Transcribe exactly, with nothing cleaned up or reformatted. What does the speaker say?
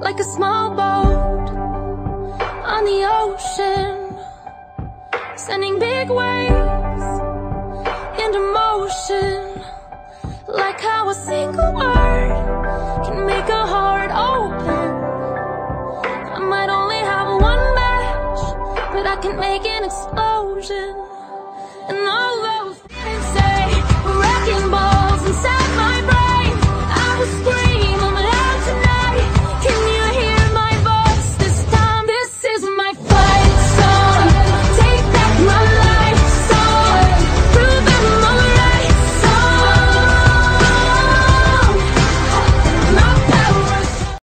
like a small boat on the ocean, sending big waves into motion. Like how a single word can make a heart open. I might only have one match, but I can make an explosion. And all those feelings